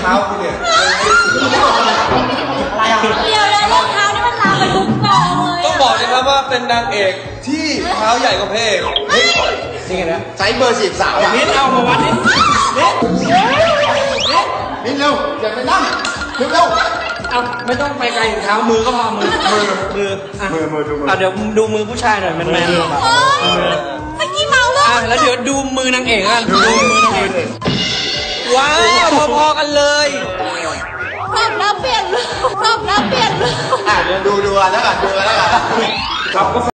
ท้าคุณเนี่ยอะไรอ่ะเดี๋ยวนะรองเท้านี่มันลามไปทุกกองเลยต้องบอกนะครับว่าเป็นนางเอกที่เท้าใหญ่กว่าเพศนี่ไงนะไซส์เบอร์43 นิดเอามาวัดนิดนิดเร็วอย่าไปนั่งเร็วเอาไม่ต้องไปไกลถึงเท้ามือก็พอมือมือเดี๋ยวดูมือผู้ชายหน่อยแมนเมื่อกี้เมาเลยแล้วเดี๋ยวดูมือนางเอกกันดูมือนางเอกว้าวพอๆกันเลยตอบแล้วเปลี่ยนเลยตอบแล้วเปลี่ยนเลยดูแล้วกันครับ